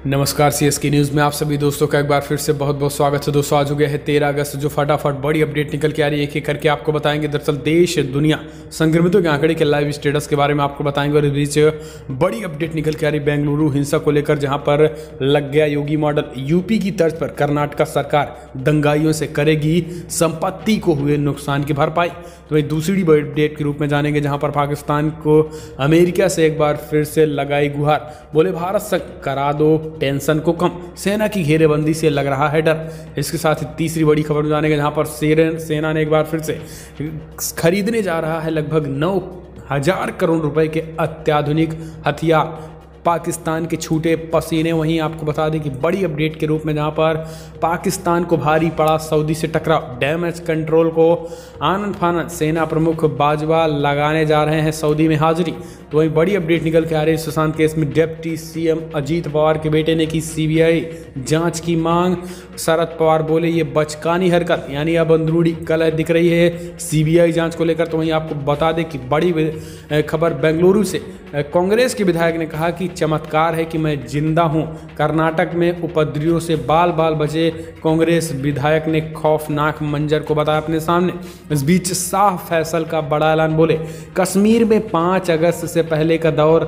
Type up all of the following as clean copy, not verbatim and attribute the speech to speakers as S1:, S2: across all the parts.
S1: नमस्कार CSK news में आप सभी दोस्तों का एक बार फिर से बहुत बहुत स्वागत है। दोस्तों आज हो गया है 13 अगस्त, जो फटाफट बड़ी अपडेट निकल के आ रही है। एक एक करके आपको बताएंगे। दरअसल देश दुनिया संक्रमितों के आंकड़े के लाइव स्टेटस के बारे में आपको बताएंगे। और इस बीच बड़ी अपडेट निकल के आ रही बेंगलुरु हिंसा को लेकर, जहां पर लग गया योगी मॉडल। यूपी की तर्ज पर कर्नाटक सरकार दंगाइयों से करेगी संपत्ति को हुए नुकसान की भरपाई। तो वही दूसरी बड़ी अपडेट के रूप में जानेंगे, जहां पर पाकिस्तान को अमेरिका से एक बार फिर से लगाई गुहार। बोले भारत से करा दो टेंशन को कम, सेना की घेरेबंदी से लग रहा है डर। इसके साथ ही तीसरी बड़ी खबर जानेंगे, जहां पर सेना ने एक बार फिर से खरीदने जा रहा है लगभग 9,000 करोड़ रुपए के अत्याधुनिक हथियार। पाकिस्तान के छूटे पसीने। वहीं आपको बता दें कि बड़ी अपडेट के रूप में, जहां पर पाकिस्तान को भारी पड़ा सऊदी से टकराव, डैमेज कंट्रोल को आनन फानन, सेना प्रमुख बाजवा लगाने जा रहे हैं सऊदी में हाजिरी। तो वहीं बड़ी अपडेट निकल के आ रही है सुशांत केस में डिप्टी सीएम अजीत पवार के बेटे ने की सीबीआई जांच की मांग। शरद पवार बोले ये बचकानी हरकत, यानी अब अंदरूनी कलह दिख रही है सीबीआई जांच को लेकर। तो वहीं आपको बता दें कि बड़ी खबर बेंगलुरु से, कांग्रेस के विधायक ने कहा कि चमत्कार है कि मैं जिंदा हूं। कर्नाटक में उपद्रवियों से बाल बाल बचे कांग्रेस विधायक ने खौफनाक मंजर को बताया अपने सामने। इस बीच शाह फैसल का बड़ा ऐलान। बोले कश्मीर में 5 अगस्त से पहले का दौर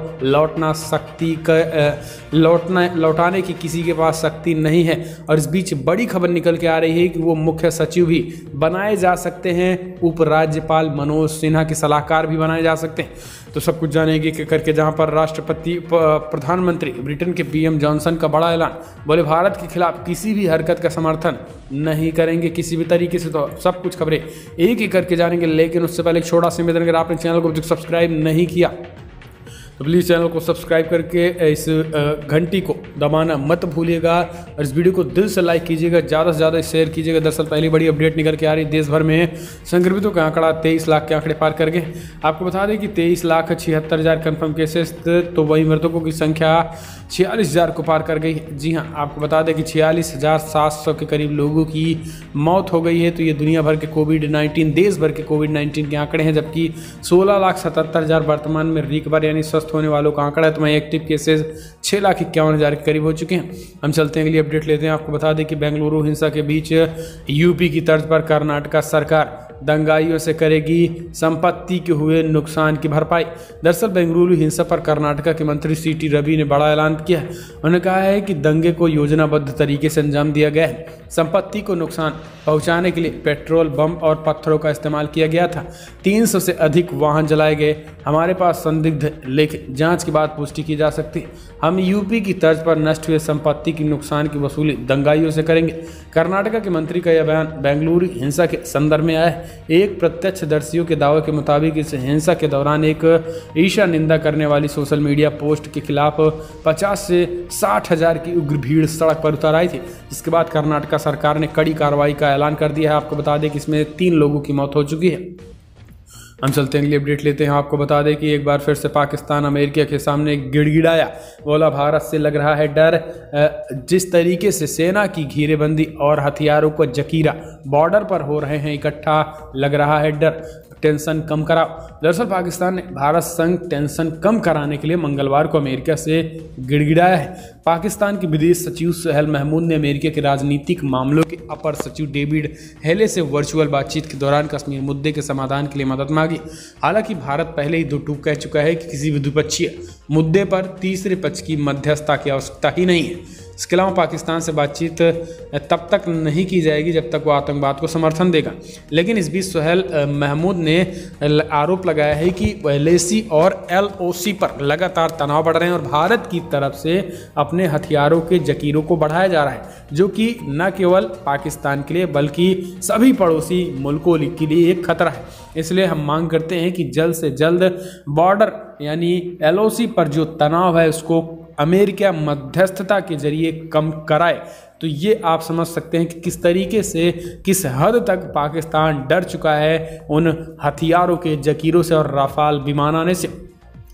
S1: लौटाने की किसी के पास शक्ति नहीं है। और इस बीच बड़ी खबर निकल के आ रही है कि वो मुख्य सचिव भी बनाए जा सकते हैं, उपराज्यपाल मनोज सिन्हा के सलाहकार भी बनाए जा सकते हैं। तो सब कुछ जानेंगे कि करके, जहां पर प्रधानमंत्री ब्रिटेन के पीएम जॉनसन का बड़ा ऐलान। बोले भारत के खिलाफ किसी भी हरकत का समर्थन नहीं करेंगे किसी भी तरीके से। तो सब कुछ खबरें एक एक करके जानेंगे, लेकिन उससे पहले एक छोटा सा निवेदन, अगर आपने चैनल को सब्सक्राइब नहीं किया तो प्लीज़ चैनल को सब्सक्राइब करके इस घंटी को दबाना मत भूलिएगा। और इस वीडियो को दिल से लाइक कीजिएगा, ज़्यादा से ज़्यादा शेयर कीजिएगा। दरअसल पहली बड़ी अपडेट निकल के आ रही, देश भर में संक्रमितों का आंकड़ा 23 लाख के आंकड़े पार कर गए। आपको बता दें कि 23,76,000 कन्फर्म केसेस, तो वही मृतकों की संख्या 46,000 को पार कर गई। जी हाँ, आपको बता दें कि 46,700 के करीब लोगों की मौत हो गई है। तो ये दुनिया भर के कोविड-19, देश भर के कोविड-19 के आंकड़े हैं, जबकि 16,77,000 वर्तमान में रिकवर यानी स्वस्थ होने वालों का आंकड़ा है। तो वहीं एक्टिव केसेस 6,51,000 के करीब हो चुके हैं। हम चलते हैं अगली अपडेट लेते हैं। आपको बता दें कि बेंगलुरु हिंसा के बीच यूपी की तर्ज पर कर्नाटक सरकार दंगाइयों से करेगी संपत्ति के हुए नुकसान की भरपाई। दरअसल बेंगलुरु हिंसा पर कर्नाटक के मंत्री सीटी रवि ने बड़ा ऐलान किया है। उन्होंने कहा है कि दंगे को योजनाबद्ध तरीके से अंजाम दिया गया है। संपत्ति को नुकसान पहुंचाने के लिए पेट्रोल, बम और पत्थरों का इस्तेमाल किया गया था। 300 से अधिक वाहन जलाए गए। हमारे पास संदिग्ध लेकिन जांच के बाद पुष्टि की जा सकती है। हम यूपी की तर्ज पर नष्ट हुए संपत्ति की नुकसान की वसूली दंगाइयों से करेंगे। कर्नाटक के मंत्री का यह बयान बेंगलुरु हिंसा के संदर्भ में आया है। एक प्रत्यक्षदर्शियों के दावे के मुताबिक इस हिंसा के दौरान एक ईर्ष्या निंदा करने वाली सोशल मीडिया पोस्ट के खिलाफ 50 से 60,000 की उग्र भीड़ सड़क पर उतर आई थी, जिसके बाद कर्नाटक सरकार ने कड़ी कार्रवाई का ऐलान कर दिया है। आपको बता दें कि इसमें 3 लोगों की मौत हो चुकी है। हम चलते हैं अगली अपडेट लेते हैं। आपको बता दें कि एक बार फिर से पाकिस्तान अमेरिका के सामने गिड़गिड़ाया। बोला भारत से लग रहा है डर। जिस तरीके से सेना की घेरेबंदी और हथियारों को जखीरा बॉर्डर पर हो रहे हैं इकट्ठा, लग रहा है डर। टेंशन कम कराओ। दरअसल पाकिस्तान ने भारत संग टेंशन कम कराने के लिए मंगलवार को अमेरिका से गिड़गिड़ाया है। पाकिस्तान के विदेश सचिव सुहेल महमूद ने अमेरिका के राजनीतिक मामलों के अपर सचिव डेविड हेले से वर्चुअल बातचीत के दौरान कश्मीर मुद्दे के समाधान के लिए मदद मांगी। हालांकि भारत पहले ही दो टूक कह चुका है कि किसी भी द्विपक्षीय मुद्दे पर तीसरे पक्ष की मध्यस्थता की आवश्यकता ही नहीं है। इसके अलावा पाकिस्तान से बातचीत तब तक नहीं की जाएगी जब तक वो आतंकवाद को समर्थन देगा। लेकिन इस बीच सुहेल महमूद ने आरोप लगाया है कि एलएसी और एलओसी पर लगातार तनाव बढ़ रहे हैं और भारत की तरफ से अपने हथियारों के जखीरों को बढ़ाया जा रहा है, जो कि न केवल पाकिस्तान के लिए बल्कि सभी पड़ोसी मुल्कों के लिए एक खतरा है। इसलिए हम मांग करते हैं कि जल्द से जल्द बॉर्डर यानी एलओसी पर जो तनाव है उसको अमेरिका मध्यस्थता के जरिए कम कराए। तो ये आप समझ सकते हैं कि किस तरीके से, किस हद तक पाकिस्तान डर चुका है उन हथियारों के जखीरों से और राफाल विमान आने से।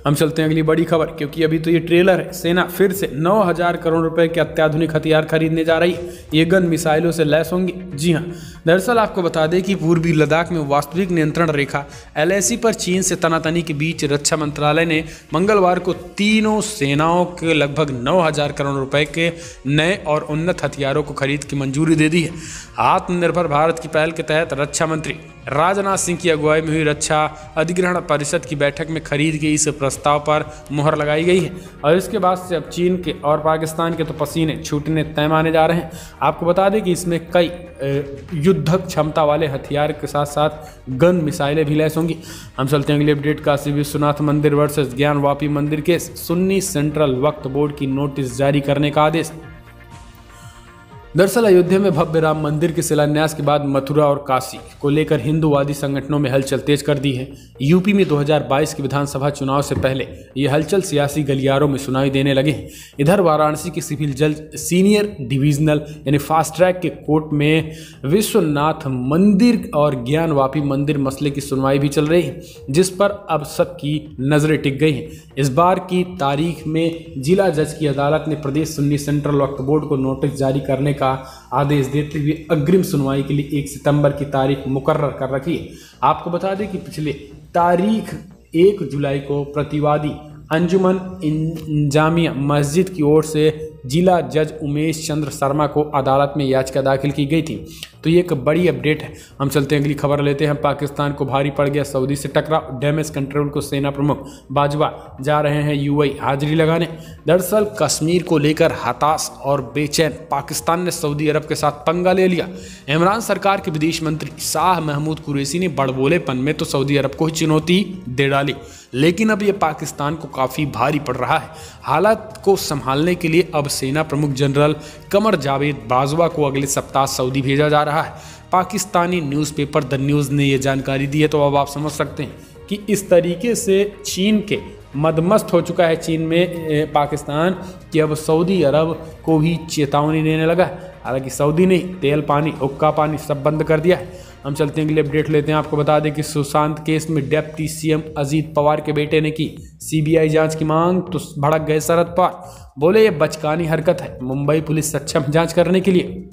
S1: हम चलते हैं अगली बड़ी खबर, क्योंकि अभी तो ये ट्रेलर है। सेना फिर से 9,000 करोड़ रुपए के अत्याधुनिक हथियार खरीदने जा रही है। ये गन मिसाइलों से लैस होंगी। जी हाँ, दरअसल आपको बता दें कि पूर्वी लद्दाख में वास्तविक नियंत्रण रेखा LAC पर चीन से तनातनी के बीच रक्षा मंत्रालय ने मंगलवार को तीनों सेनाओं के लगभग 9,000 करोड़ रुपए के नए और उन्नत हथियारों को खरीद की मंजूरी दे दी है। आत्मनिर्भर भारत की पहल के तहत रक्षा मंत्री राजनाथ सिंह की अगुवाई में हुई रक्षा अधिग्रहण परिषद की बैठक में खरीद के इस प्रस्ताव पर मुहर लगाई गई है। और इसके बाद से अब चीन के और पाकिस्तान के तो पसीने छूटने तय माने जा रहे हैं। आपको बता दें कि इसमें कई युद्धक क्षमता वाले हथियार के साथ साथ गन मिसाइलें भी लैस होंगी। हम चलते हैं अगली अपडेट। काशी विश्वनाथ मंदिर वर्सेस ज्ञानवापी मंदिर case, Sunni central Waqf board की नोटिस जारी करने का आदेश। दरअसल अयोध्या में भव्य राम मंदिर के शिलान्यास के बाद मथुरा और काशी को लेकर हिंदूवादी संगठनों में हलचल तेज कर दी है। यूपी में 2022 के विधानसभा चुनाव से पहले ये हलचल सियासी गलियारों में सुनाई देने लगे हैं। इधर वाराणसी के सिविल जज सीनियर डिविजनल यानी फास्ट ट्रैक के कोर्ट में विश्वनाथ मंदिर और ज्ञानवापी मंदिर मसले की सुनवाई भी चल रही है, जिस पर अब सबकी नजरें टिक गई हैं। इस बार की तारीख में जिला जज की अदालत ने प्रदेश सुन्नी सेंट्रल वक्फ बोर्ड को नोटिस जारी करने का आदेश देते हुए अग्रिम सुनवाई के लिए 1 सितंबर की तारीख मुकर्रर कर रखी है। आपको बता दें कि पिछले तारीख 1 जुलाई को प्रतिवादी अंजुमन इंजामिया मस्जिद की ओर से जिला जज उमेश चंद्र शर्मा को अदालत में याचिका दाखिल की गई थी। तो ये एक बड़ी अपडेट है। हम चलते हैं अगली खबर लेते हैं। पाकिस्तान को भारी पड़ गया सऊदी से टकराव, डैमेज कंट्रोल को सेना प्रमुख बाजवा जा रहे हैं UAE हाजिरी लगाने। दरअसल कश्मीर को लेकर हताश और बेचैन पाकिस्तान ने सऊदी अरब के साथ पंगा ले लिया। इमरान सरकार के विदेश मंत्री शाह महमूद कुरैशी ने बड़बोलेपन में तो सऊदी अरब को ही चुनौती दे डाली, लेकिन अब यह पाकिस्तान को काफ़ी भारी पड़ रहा है। हालात को संभालने के लिए अब सेना प्रमुख जनरल कमर जावेद बाजवा को अगले सप्ताह सऊदी भेजा जा रहा है। पाकिस्तानी न्यूज़पेपर द न्यूज़ ने यह जानकारी दी है। तो अब आप समझ सकते हैं कि इस तरीके से चीन के मदमस्त हो चुका है चीन में पाकिस्तान कि अब सऊदी अरब को भी चेतावनी देने लगा है। हालांकि सऊदी ने तेल पानी हुक्का पानी सब बंद कर दिया है। हम चलते हैं अगले अपडेट लेते हैं। आपको बता दें कि सुशांत केस में डिप्टी CM अजीत पवार के बेटे ने की CBI जांच की मांग, तो भड़क गए शरद पवार, बोले ये बचकानी हरकत है, मुंबई पुलिस सक्षम जांच करने के लिए।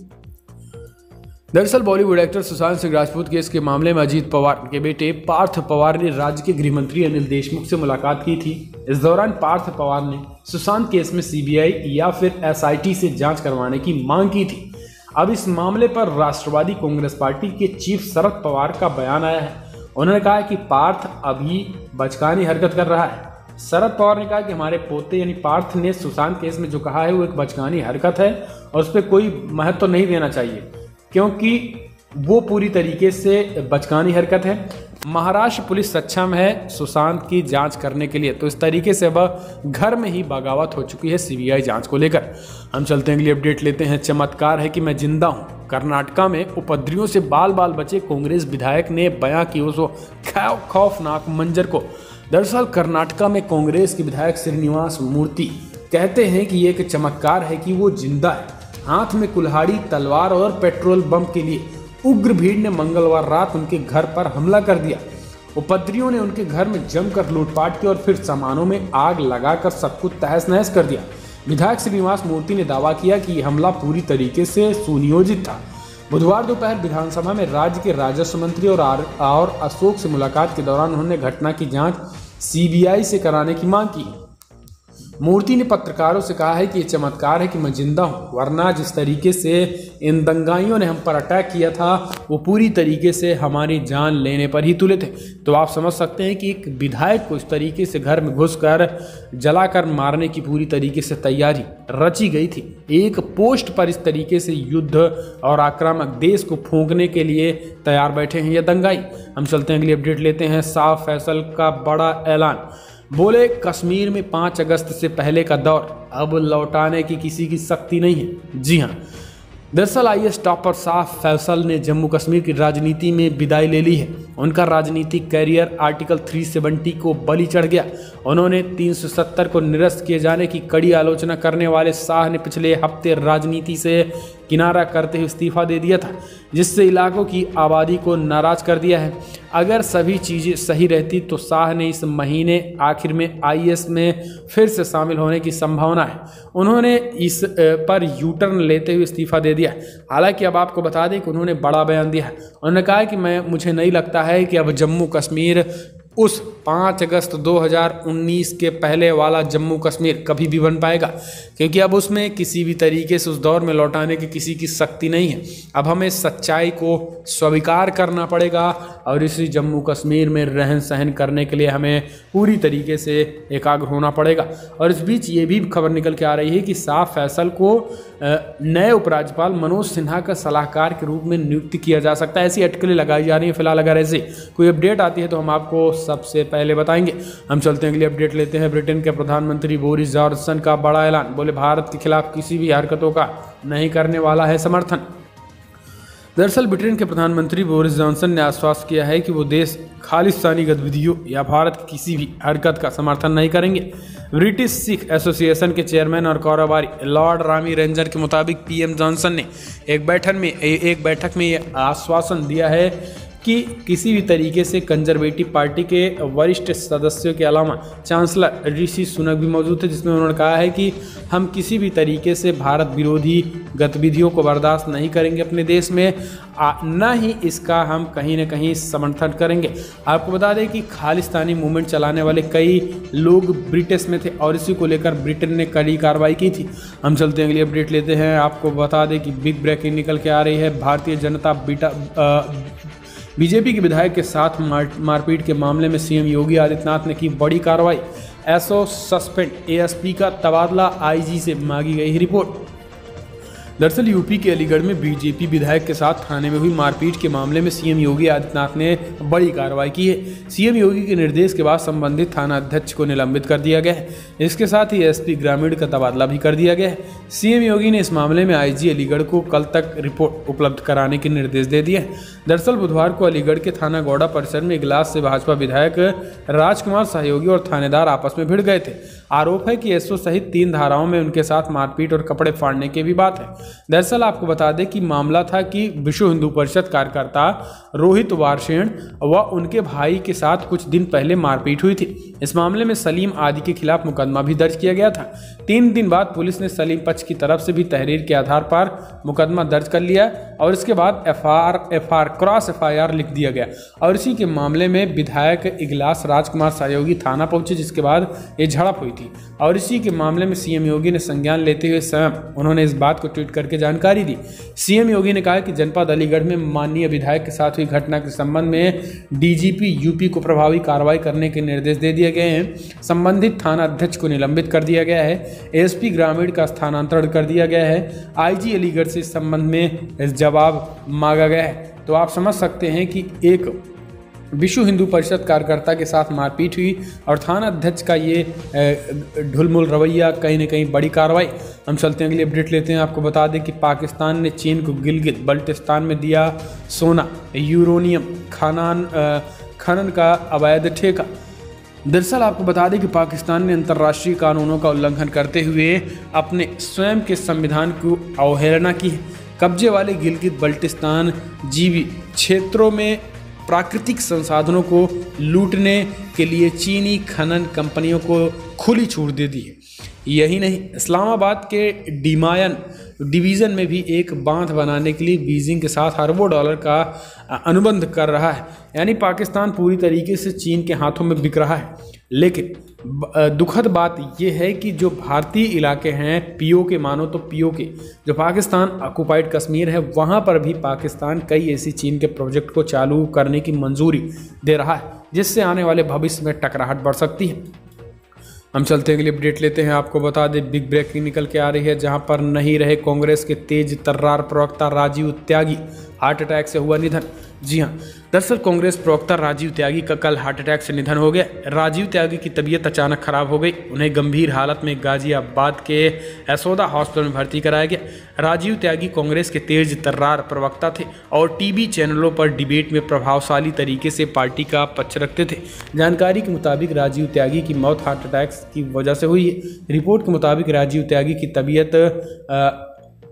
S1: दरअसल बॉलीवुड एक्टर सुशांत सिंह राजपूत केस के मामले में अजीत पवार के बेटे पार्थ पवार ने राज्य के गृह मंत्री अनिल देशमुख से मुलाकात की थी। इस दौरान पार्थ पवार ने सुशांत केस में CBI या फिर SIT से जांच करवाने की मांग की थी। अब इस मामले पर राष्ट्रवादी कांग्रेस पार्टी के चीफ शरद पवार का बयान आया है। उन्होंने कहा कि पार्थ अभी बचकानी हरकत कर रहा है। शरद पवार ने कहा कि हमारे पोते यानी पार्थ ने सुशांत केस में जो कहा है वो एक बचकानी हरकत है और उस पर कोई महत्व नहीं देना चाहिए, क्योंकि वो पूरी तरीके से बचकानी हरकत है। महाराष्ट्र पुलिस सक्षम है सुशांत की जांच करने के लिए। तो इस तरीके से अब घर में ही बगावत हो चुकी है CBI जांच को लेकर। हम चलते हैं अगली अपडेट लेते हैं। चमत्कार है कि मैं जिंदा हूं। कर्नाटका में उपद्रवियों से बाल बाल बचे कांग्रेस विधायक ने बयां की उस खौफनाक मंजर को। दरअसल कर्नाटका में कांग्रेस के विधायक श्रीनिवास मूर्ति कहते हैं कि ये एक चमत्कार है कि वो जिंदा है। हाथ में कुल्हाड़ी, तलवार और पेट्रोल बम के लिए उग्र भीड़ ने मंगलवार रात उनके घर पर हमला कर दिया। उपद्रवियों ने उनके घर में जमकर लूटपाट की और फिर सामानों में आग लगाकर सब कुछ तहस नहस कर दिया। विधायक श्रीनिवास मूर्ति ने दावा किया कि यह हमला पूरी तरीके से सुनियोजित था। बुधवार दोपहर विधानसभा में राज्य के राजस्व मंत्री और अशोक से मुलाकात के दौरान उन्होंने घटना की जांच CBI से कराने की मांग की। मूर्ति ने पत्रकारों से कहा है कि ये चमत्कार है कि मैं जिंदा हूं, वरना जिस तरीके से इन दंगाइयों ने हम पर अटैक किया था वो पूरी तरीके से हमारी जान लेने पर ही तुले थे। तो आप समझ सकते हैं कि एक विधायक को इस तरीके से घर में घुसकर जलाकर मारने की पूरी तरीके से तैयारी रची गई थी। एक पोस्ट पर इस तरीके से युद्ध और आक्रामक देश को फूंकने के लिए तैयार बैठे हैं ये दंगाई। हम चलते हैं अगली अपडेट लेते हैं। शाह फैसल का बड़ा ऐलान, बोले कश्मीर में 5 अगस्त से पहले का दौर अब लौटाने की किसी की शक्ति नहीं है। जी हाँ, दरअसल IAS टॉपर शाह फैसल ने जम्मू कश्मीर की राजनीति में विदाई ले ली है। उनका राजनीतिक कैरियर आर्टिकल 370 को बलि चढ़ गया। उन्होंने 370 को निरस्त किए जाने की कड़ी आलोचना करने वाले शाह ने पिछले हफ्ते राजनीति से किनारा करते हुए इस्तीफा दे दिया था, जिससे इलाकों की आबादी को नाराज कर दिया है। अगर सभी चीज़ें सही रहती तो शाह ने इस महीने आखिर में IS में फिर से शामिल होने की संभावना है। उन्होंने इस पर यू टर्न लेते हुए इस्तीफा दे दिया। हालांकि अब आपको बता दें कि उन्होंने बड़ा बयान दिया है। उन्होंने कहा कि मुझे नहीं लगता है कि अब जम्मू कश्मीर उस 5 अगस्त 2019 के पहले वाला जम्मू कश्मीर कभी भी बन पाएगा, क्योंकि अब उसमें किसी भी तरीके से उस दौर में लौटाने की किसी की शक्ति नहीं है। अब हमें सच्चाई को स्वीकार करना पड़ेगा और इसी जम्मू कश्मीर में रहन सहन करने के लिए हमें पूरी तरीके से एकाग्र होना पड़ेगा। और इस बीच ये भी खबर निकल के आ रही है कि शाह फैसल को नए उपराज्यपाल मनोज सिन्हा का सलाहकार के रूप में नियुक्त किया जा सकता है। ऐसी अटकलें लगाई जा रही हैं। फिलहाल अगर ऐसे कोई अपडेट आती है तो हम आपको सबसे पहले बताएंगे। हम चलते हैं अगली अपडेट लेते हैं। ब्रिटेन के प्रधानमंत्री बोरिस जॉनसन का बड़ा ऐलान, बोले भारत के खिलाफ किसी भी हरकतों का नहीं करने वाला है समर्थन। दरअसल ब्रिटेन के प्रधानमंत्री बोरिस जॉनसन ने आश्वस्त किया है कि वो देश खालिस्तानी गतिविधियों या भारत की किसी भी हरकत का समर्थन नहीं करेंगे। ब्रिटिश सिख एसोसिएशन के चेयरमैन और कारोबारी लॉर्ड रामी रेंजर के मुताबिक PM जॉनसन ने एक बैठक में ये आश्वासन दिया है कि किसी भी तरीके से कंजर्वेटिव पार्टी के वरिष्ठ सदस्यों के अलावा चांसलर ऋषि सुनक भी मौजूद थे, जिसमें उन्होंने कहा है कि हम किसी भी तरीके से भारत विरोधी गतिविधियों को बर्दाश्त नहीं करेंगे अपने देश में, न ही इसका हम कहीं न कहीं समर्थन करेंगे। आपको बता दें कि खालिस्तानी मूवमेंट चलाने वाले कई लोग ब्रिटिश में थे और इसी को लेकर ब्रिटेन ने कड़ी कार्रवाई की थी। हम चलते हैं अगली अपडेट लेते हैं। आपको बता दें कि बिग ब्रेकिंग निकल के आ रही है। भारतीय जनता बीजेपी के विधायक के साथ मारपीट के मामले में CM योगी आदित्यनाथ ने की बड़ी कार्रवाई। एसओ सस्पेंड, ASP का तबादला, IG से मांगी गई रिपोर्ट। दरअसल यूपी के अलीगढ़ में बीजेपी विधायक के साथ थाने में हुई मारपीट के मामले में CM योगी आदित्यनाथ ने बड़ी कार्रवाई की है। CM योगी के निर्देश के बाद संबंधित थाना अध्यक्ष को निलंबित कर दिया गया है। इसके साथ ही SP ग्रामीण का तबादला भी कर दिया गया है। CM योगी ने इस मामले में IG अलीगढ़ को कल तक रिपोर्ट उपलब्ध कराने के निर्देश दे दिए हैं। दरअसल बुधवार को अलीगढ़ के थाना गौड़ा परिसर में इगलास से भाजपा विधायक राजकुमार सहयोगी और थानेदार आपस में भिड़ गए थे। आरोप है कि SO सहित 3 धाराओं में उनके साथ मारपीट और कपड़े फाड़ने की भी बात है। दरअसल आपको बता दें कि मामला था कि विश्व हिंदू परिषद कार्यकर्ता रोहित वारसेन व उनके भाई के साथ कुछ दिन पहले मारपीट हुई थी। इस मामले में सलीम आदि के खिलाफ मुकदमा भी दर्ज किया गया था। 3 दिन बाद पुलिस ने सलीम पक्ष की तरफ से भी तहरीर के आधार पर मुकदमा दर्ज कर लिया और इसके बाद क्रॉस FIR लिख दिया गया और इसी के मामले में विधायक इगलास राजकुमार सहयोगी थाना पहुंचे, जिसके बाद ये झड़प हुई थी और इसी के मामले में CM योगी ने संज्ञान लेते हुए स्वयं उन्होंने इस बात को ट्वीट करके जानकारी दी। CM योगी ने कहा कि जनपद अलीगढ़ में माननीय विधायक के साथ हुई घटना के संबंध में DGP UP को प्रभावी कार्रवाई करने के निर्देश दे दिए गए हैं। संबंधित थाना अध्यक्ष को निलंबित कर दिया गया है। ASP ग्रामीण का स्थानांतरण कर दिया गया है। IG अलीगढ़ से इस संबंध में जवाब मांगा गया है। तो आप समझ सकते हैं कि एक विश्व हिंदू परिषद कार्यकर्ता के साथ मारपीट हुई और थाना अध्यक्ष का ये ढुलमुल रवैया, कहीं ना कहीं बड़ी कार्रवाई। हम चलते हैं अगली अपडेट लेते हैं। आपको बता दें कि पाकिस्तान ने चीन को गिलगित बल्टिस्तान में दिया सोना, यूरेनियम खनन का अवैध ठेका। दरअसल आपको बता दें कि पाकिस्तान ने अंतर्राष्ट्रीय कानूनों का उल्लंघन करते हुए अपने स्वयं के संविधान की अवहेलना की है। कब्जे वाले गिलगित बल्टिस्तान जीवी क्षेत्रों में प्राकृतिक संसाधनों को लूटने के लिए चीनी खनन कंपनियों को खुली छूट दे दी है। यही नहीं, इस्लामाबाद के डिमायन डिवीज़न में भी एक बांध बनाने के लिए बीजिंग के साथ अरबों डॉलर का अनुबंध कर रहा है। यानी पाकिस्तान पूरी तरीके से चीन के हाथों में बिक रहा है। लेकिन दुखद बात यह है कि जो भारतीय इलाके हैं POK, मानो तो POK जो पाकिस्तान ऑक्युपाइड कश्मीर है, वहाँ पर भी पाकिस्तान कई ऐसी चीन के प्रोजेक्ट को चालू करने की मंजूरी दे रहा है, जिससे आने वाले भविष्य में टकराहट बढ़ सकती है। हम चलते हैं अगली अपडेट लेते हैं। आपको बता दें बिग ब्रेकिंग निकल के आ रही है, जहां पर नहीं रहे कांग्रेस के तेज तर्रार प्रवक्ता राजीव त्यागी, हार्ट अटैक से हुआ निधन। जी हां, दरअसल कांग्रेस प्रवक्ता राजीव त्यागी का कल हार्ट अटैक से निधन हो गया। राजीव त्यागी की तबीयत अचानक खराब हो गई। उन्हें गंभीर हालत में गाजियाबाद के यशोदा हॉस्पिटल में भर्ती कराया गया। राजीव त्यागी कांग्रेस के तेज तर्रार प्रवक्ता थे और टीवी चैनलों पर डिबेट में प्रभावशाली तरीके से पार्टी का पक्ष रखते थे। जानकारी के मुताबिक राजीव त्यागी की मौत हार्ट अटैक की वजह से हुई है। रिपोर्ट के मुताबिक राजीव त्यागी की तबीयत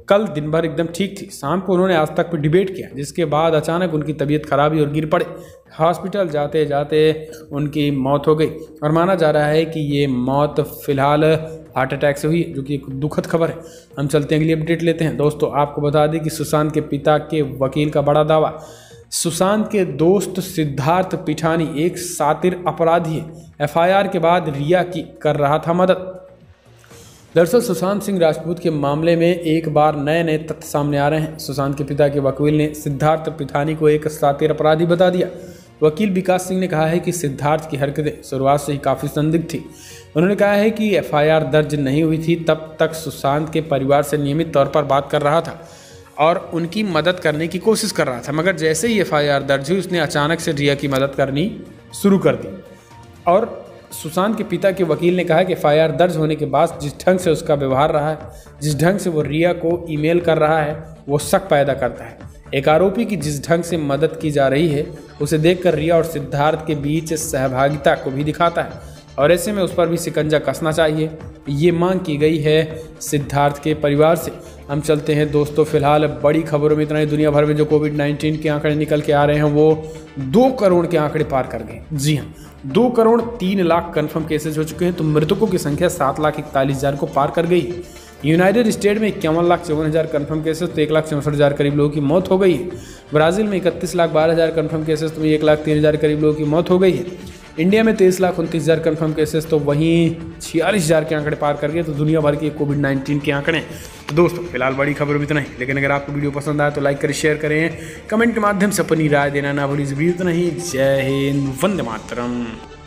S1: कल दिन भर एकदम ठीक थी। शाम को उन्होंने आज तक पर डिबेट किया, जिसके बाद अचानक उनकी तबीयत खराब हुई और गिर पड़े। हॉस्पिटल जाते जाते उनकी मौत हो गई और माना जा रहा है कि ये मौत फिलहाल हार्ट अटैक से हुई, जो कि एक दुखद खबर है। हम चलते हैं अगली अपडेट लेते हैं। दोस्तों आपको बता दें कि सुशांत के पिता के वकील का बड़ा दावा, सुशांत के दोस्त सिद्धार्थ पिठानी एक शातिर अपराधी है। एफआईआर के बाद रिया की कर रहा था मदद। दरअसल सुशांत सिंह राजपूत के मामले में एक बार नए नए तथ्य सामने आ रहे हैं। सुशांत के पिता के वकील ने सिद्धार्थ पिठानी को एक शातिर अपराधी बता दिया। वकील विकास सिंह ने कहा है कि सिद्धार्थ की हरकतें शुरुआत से ही काफ़ी संदिग्ध थी। उन्होंने कहा है कि एफआईआर दर्ज नहीं हुई थी तब तक सुशांत के परिवार से नियमित तौर पर बात कर रहा था और उनकी मदद करने की कोशिश कर रहा था, मगर जैसे ही एफआईआर दर्ज हुई उसने अचानक से रिया की मदद करनी शुरू कर दी। और सुशांत के पिता के वकील ने कहा कि एफआईआर दर्ज होने के बाद जिस ढंग से उसका व्यवहार रहा है, जिस ढंग से वो रिया को ईमेल कर रहा है, वो शक पैदा करता है। एक आरोपी की जिस ढंग से मदद की जा रही है उसे देखकर रिया और सिद्धार्थ के बीच सहभागिता को भी दिखाता है और ऐसे में उस पर भी शिकंजा कसना चाहिए, ये मांग की गई है सिद्धार्थ के परिवार से। हम चलते हैं दोस्तों फिलहाल बड़ी खबरों में इतना ही। दुनिया भर में जो कोविड-19 के आंकड़े निकल के आ रहे हैं वो 2 करोड़ के आंकड़े पार कर गए। जी हाँ, 2 करोड़ 3 लाख कन्फर्म केसेज हो चुके हैं, तो मृतकों की संख्या 7,41,000 को पार कर गई है। यूनाइटेड स्टेट में 51,54,000 कन्फर्म केसेस, तो 1,64,000 करीब लोगों की मौत हो गई है। ब्राज़ील में 31,12,000 कन्फर्म केसेस, तो 1,03,000 करीब लोगों की मौत हो गई है। इंडिया में 23,29,000 कन्फर्म केसेस, तो वहीं 46,000 के आंकड़े पार कर गए। तो दुनिया भर के कोविड-19 के आंकड़े। तो दोस्तों फिलहाल बड़ी खबर भी इतना ही, लेकिन अगर आपको वीडियो पसंद आए तो लाइक करें, शेयर करें, कमेंट के माध्यम से अपनी राय देना ना भूलिए। वीडियो इतना ही। जय हिंद, वंदे मातरम।